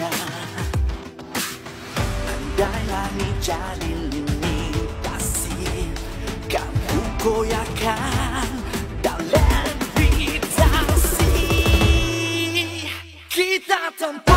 berguna. Andai langit jadi lini pasir, kamu goyahkan dalam levitasi. Kita tanpa